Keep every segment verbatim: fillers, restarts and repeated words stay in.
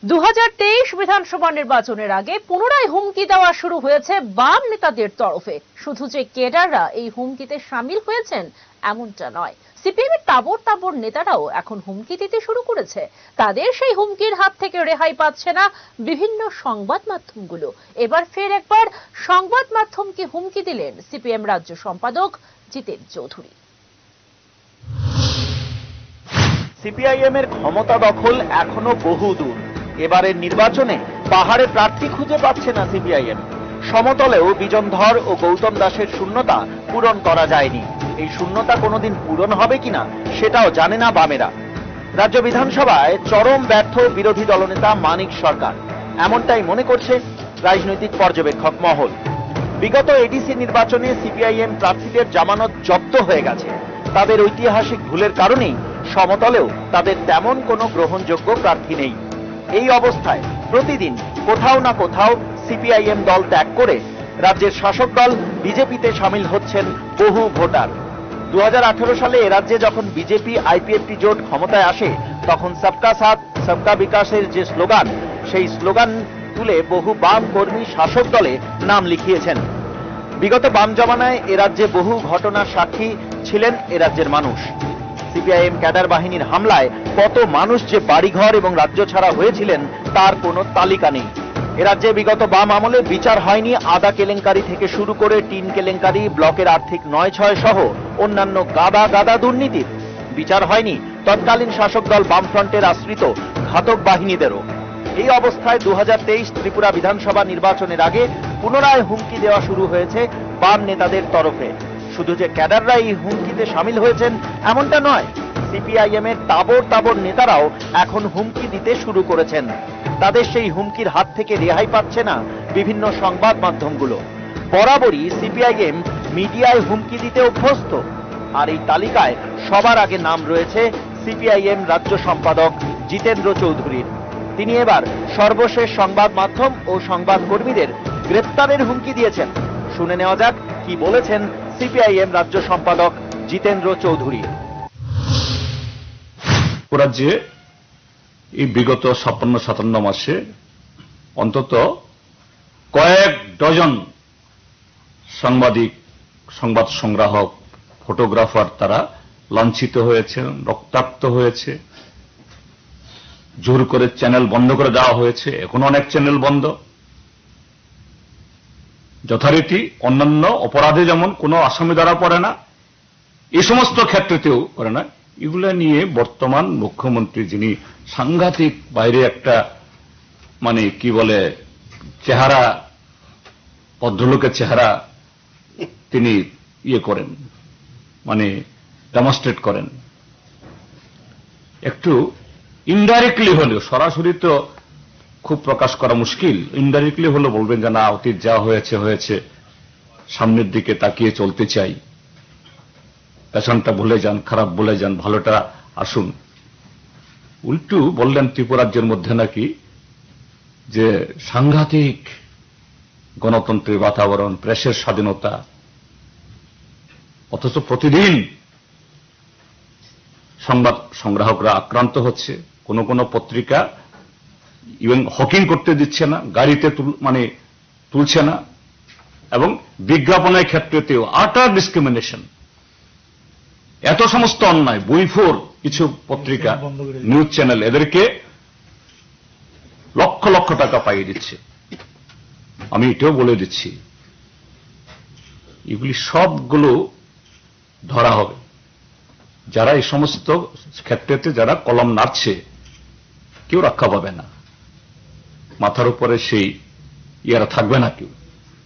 দু হাজার তেইশ বিধানসভা নির্বাচনের আগে পুনরায় হুমকি দেওয়া শুরু হয়েছে বাম নেতাদের তরফে। শুধু যে কেডাররা এই হুমকিতে সামিল হয়েছেন এমনটা নয়, সিপিএম এর তাবড় তাবড় নেতারাও এখন হুমকি দিতে শুরু করেছে। তাদের সেই হুমকির হাত থেকে রেহাই পাচ্ছে না বিভিন্ন সংবাদ মাধ্যমগুলো। এবার ফের একবার সংবাদ মাধ্যমকে হুমকি দিলেন সিপিএম রাজ্য সম্পাদক জিতেন চৌধুরী। সিপিআইএম এর ক্ষমতা দখল এখনো বহু দূর। এবারের নির্বাচনে পাহাড়ে প্রার্থী খুঁজে পাচ্ছে না সিপিআইএম। সমতলেও বিজন ধর ও গৌতম দাসের শূন্যতা পূরণ করা যায়নি। এই শূন্যতা কোনোদিন পূরণ হবে কিনা সেটাও জানে না বামেরা। রাজ্য বিধানসভায় চরম ব্যর্থ বিরোধী দলনেতা মানিক সরকার, এমনটাই মনে করছে রাজনৈতিক পর্যবেক্ষক মহল। বিগত এডিসি নির্বাচনে সিপিআইএম প্রার্থীদের জামানত জব্দ হয়ে গেছে। তাদের ঐতিহাসিক ভুলের কারণেই সমতলেও তাদের তেমন কোনো গ্রহণযোগ্য প্রার্থী নেই। এই অবস্থায় প্রতিদিন কোথাও না কোথাও সিপিআইএম দল ত্যাগ করে রাজ্যের শাসক দল বিজেপিতে সামিল হচ্ছেন বহু ভোটার। দু হাজার আঠারো সালে এ রাজ্যে যখন বিজেপি আইপিএফটি জোট ক্ষমতায় আসে, তখন সবকা সাথ সবকা বিকাশের যে স্লোগান, সেই স্লোগান তুলে বহু বাম কর্মী শাসক দলে নাম লিখিয়েছেন। বিগত বাম জমানায় এ রাজ্যে বহু ঘটনার সাক্ষী ছিলেন এ রাজ্যের মানুষ। সিপিআইএম ক্যাডার বাহিনীর হামলায় কত মানুষ যে বাড়িঘর এবং রাজ্য ছাড়া হয়েছিলেন তার কোনো তালিকা নেই। এ রাজ্যে বিগত বাম আমলে বিচার হয়নি আদা কেলেঙ্কারি থেকে শুরু করে টিন কেলেঙ্কারি, ব্লকের আর্থিক নয় ছয় সহ অন্যান্য গাদা গাদা দুর্নীতির। বিচার হয়নি তৎকালীন শাসক দল বামফ্রন্টের আশ্রিত ঘাতক বাহিনীদেরও। এই অবস্থায় দু হাজার তেইশ ত্রিপুরা বিধানসভা নির্বাচনের আগে পুনরায় হুমকি দেওয়া শুরু হয়েছে বাম নেতাদের তরফে। শুধু যে ক্যাডাররা এই হুমকিতে সামিল হয়েছেন এমনটা নয়, সিপিআইএম এর তাবড় তাবড় নেতারাও এখন হুমকি দিতে শুরু করেছেন। তাদের সেই হুমকির হাত থেকে রেহাই পাচ্ছে না বিভিন্ন সংবাদ মাধ্যমগুলো। বরাবরই সিপিআইএম মিডিয়ায় হুমকি দিতে অভ্যস্ত। আর এই তালিকায় সবার আগে নাম রয়েছে সিপিআইএম রাজ্য সম্পাদক জিতেন্দ্র চৌধুরীর। তিনি এবার সর্বশেষ সংবাদ মাধ্যম ও সংবাদ কর্মীদের গ্রেপ্তারের হুমকি দিয়েছেন। শুনে নেওয়া যাক কি বলেছেন সিপিআইএম রাজ্য সম্পাদক জিতেন্দ্র চৌধুরী। রাজ্যে এই বিগত ছাপ্পান্ন সাতান্ন মাসে অন্তত কয়েক ডজন সাংবাদিক, সংবাদ সংগ্রাহক, ফটোগ্রাফার তারা লাঞ্ছিত হয়েছে, রক্তাক্ত হয়েছে, জোর করে চ্যানেল বন্ধ করে দেওয়া হয়েছে। এখন অনেক চ্যানেল বন্ধ। যথারীতি অন্যান্য অপরাধে যেমন কোনো আসামি ধরা পড়ে না, এই সমস্ত ক্ষেত্রেতেও করে না। এগুলা নিয়ে বর্তমান মুখ্যমন্ত্রী, যিনি সাংঘাতিক বাইরে একটা মানে কি বলে চেহারা, ভদ্রলোকের চেহারা তিনি ইয়ে করেন, মানে ডেমনস্ট্রেট করেন। একটু ইনডাইরেক্টলি হলেও, সরাসরি তো খুব প্রকাশ করা মুশকিল, ইনডাইরেক্টলি হলেও বলবেন যে না, অতীত যা হয়েছে হয়েছে, সামনের দিকে তাকিয়ে চলতে চাই, পেছনটা ভুলে যান, খারাপ ভুলে যান, ভালোটা আসুন। উল্টু বললেন ত্রিপুরাজ্যের মধ্যে নাকি যে সাংঘাতিক গণতন্ত্রের বাতাবরণ, প্রেসের স্বাধীনতা, অথচ প্রতিদিন সংবাদ সংগ্রাহকরা আক্রান্ত হচ্ছে। কোন কোন পত্রিকা ইভেন হকিং করতে দিচ্ছে না, গাড়িতে মানে তুলছে না, এবং বিজ্ঞাপনের ক্ষেত্রেতেও আটার ডিসক্রিমিনেশন। এত সমস্ত অন্যায়, বইফোর কিছু পত্রিকা, নিউজ চ্যানেল, এদেরকে লক্ষ লক্ষ টাকা পাইয়ে দিচ্ছে। আমি এটাও বলে দিচ্ছি, এগুলি সবগুলো ধরা হবে। যারা এই সমস্ত ক্ষেত্রেতে যারা কলম নাড়ছে, কেউ রক্ষা পাবে না, মাথার উপরে সেই ইয়ারা থাকবে না কেউ।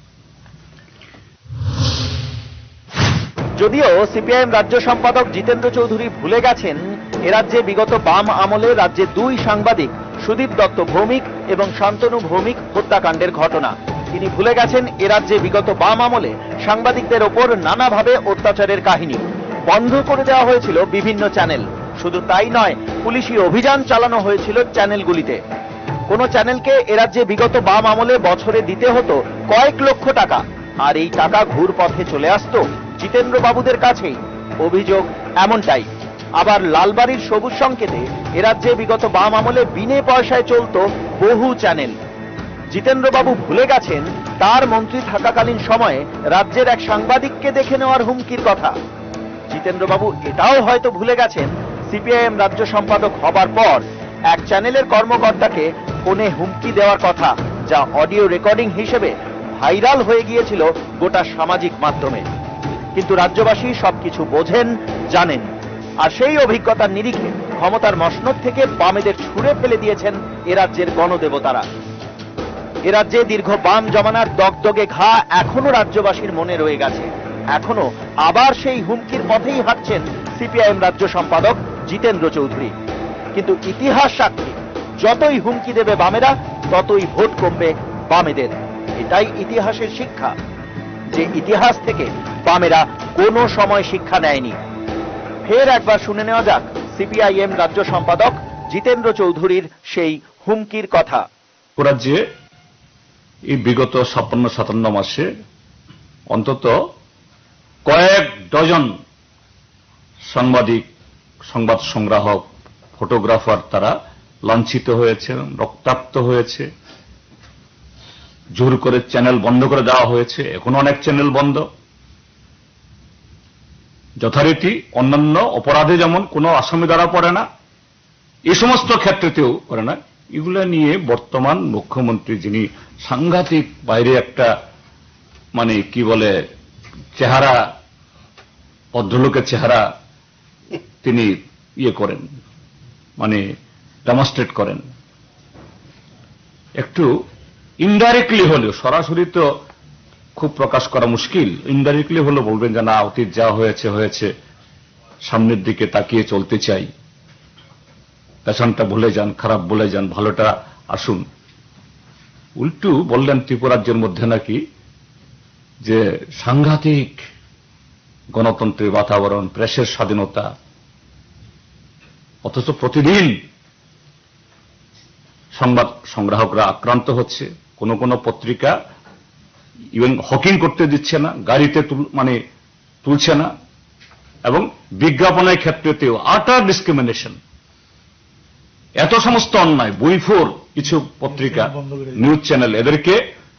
যদিও সিপিআইএম রাজ্য সম্পাদক জিতেন্দ্র চৌধুরী ভুলে গেছেন এ রাজ্যে বিগত বাম আমলে রাজ্যে দুই সাংবাদিক সুদীপ দত্ত ভৌমিক এবং শান্তনু ভৌমিক হত্যাকাণ্ডের ঘটনা। তিনি ভুলে গেছেন এ রাজ্যে বিগত বাম আমলে সাংবাদিকদের ওপর নানাভাবে অত্যাচারের কাহিনী। বন্ধ করে দেওয়া হয়েছিল বিভিন্ন চ্যানেল। শুধু তাই নয়, পুলিশি অভিযান চালানো হয়েছিল চ্যানেলগুলিতে। কোন চ্যানেলকে এ রাজ্যে বিগত বাম আমলে বছরে দিতে হতো কয়েক লক্ষ টাকা, আর এই টাকা ঘুর পথে চলে আসতো জিতেন্দ্র বাবুদের কাছেই। অভিযোগ এমনটাই। আবার লালবাড়ির সবুজ সংকেতে এ রাজ্যে বিগত বাম আমলে বিনে পয়সায় চলত বহু চ্যানেল। জিতেন্দ্রবাবু ভুলে গেছেন তার মন্ত্রী থাকাকালীন সময়ে রাজ্যের এক সাংবাদিককে দেখে নেওয়ার হুমকির কথা। জিতেন্দ্রবাবু এটাও হয়তো ভুলে গেছেন সিপিআইএম রাজ্য সম্পাদক হবার পর এক চ্যানেলের কর্মকর্তাকে ফোনে হুমকি দেওয়ার কথা, যা অডিও রেকর্ডিং হিসেবে ভাইরাল হয়ে গিয়েছিল গোটা সামাজিক মাধ্যমে। কিন্তু রাজ্যবাসী সবকিছু বোঝেন, জানেন, আর সেই অভিজ্ঞতার নিরিখে ক্ষমতার মসনদ থেকে বামেদের ছুঁড়ে ফেলে দিয়েছেন এ রাজ্যের গণদেবতারা। এ রাজ্যে দীর্ঘ বাম জমানার দগদগে ঘা এখনো রাজ্যবাসীর মনে রয়ে গেছে। এখনো আবার সেই হুমকির পথেই হাঁটছেন সিপিআইএম রাজ্য সম্পাদক জিতেন্দ্র চৌধুরী। কিন্তু ইতিহাস সাক্ষী, যতই হুমকি দেবে বামেরা, ততই ভোট কমবে বামেদের। এটাই ইতিহাসের শিক্ষা, যে ইতিহাস থেকে বামেরা কোনো সময় শিক্ষা নেয়নি। ফের একবার শুনে নেওয়া যাক সিপিআইএম রাজ্য সম্পাদক জিতেন্দ্র চৌধুরীর সেই হুমকির কথা। রাজ্যে এই বিগত ছাপ্পান্ন সাতান্ন মাসে অন্তত কয়েক ডজন সাংবাদিক, সংবাদ সংগ্রাহক, ফটোগ্রাফার তারা লাঞ্ছিত হয়েছে, রক্তাক্ত হয়েছে, জোর করে চ্যানেল বন্ধ করে দেওয়া হয়েছে। এখন অনেক চ্যানেল বন্ধ। যথারীতি অন্যান্য অপরাধে যেমন কোনো আসামি ধরা পড়ে না, এই সমস্ত ক্ষেত্রেতেও করে না। এগুলা নিয়ে বর্তমান মুখ্যমন্ত্রী, যিনি সাংঘাতিক বাইরে একটা মানে কি বলে চেহারা, ভদ্রলোকের চেহারা তিনি ইয়ে করেন, মানে ডেমনস্ট্রেট করেন, একটু ইনডাইরেক্টলি হলেও, সরাসরি তো খুব প্রকাশ করা মুশকিল, ইনডাইরেক্টলি হলেও বলবেন যে না, অতীত যা হয়েছে হয়েছে, সামনের দিকে তাকিয়ে চলতে চাই, পেছনটা ভুলে যান, খারাপ ভুলে যান, ভালোটা আসুন। উল্টু বললেন ত্রিপুরাজ্যের মধ্যে নাকি যে সাংঘাতিক গণতন্ত্রের বাতাবরণ, প্রেসের স্বাধীনতা, অথচ প্রতিদিন সংবাদ সংগ্রাহকরা আক্রান্ত হচ্ছে। কোন কোন পত্রিকা ইভেন হকিং করতে দিচ্ছে না, গাড়িতে মানে তুলছে না, এবং বিজ্ঞাপনের ক্ষেত্রেতেও আটার ডিসক্রিমিনেশন। এত সমস্ত অন্যায়, বইফোর কিছু পত্রিকা, নিউজ চ্যানেল, এদেরকে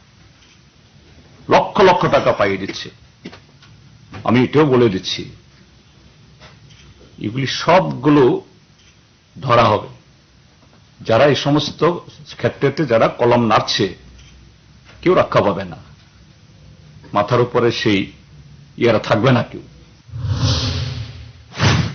লক্ষ লক্ষ টাকা পাইয়ে দিচ্ছে। আমি এটাও বলে দিচ্ছি, এগুলি সবগুলো ধরা হবে। যারা এই সমস্ত ক্ষেত্রেতে যারা কলম নাড়ছে, কেউ রক্ষা পাবে না, মাথার উপরে সেই ইয়ারা থাকবে না কেউ।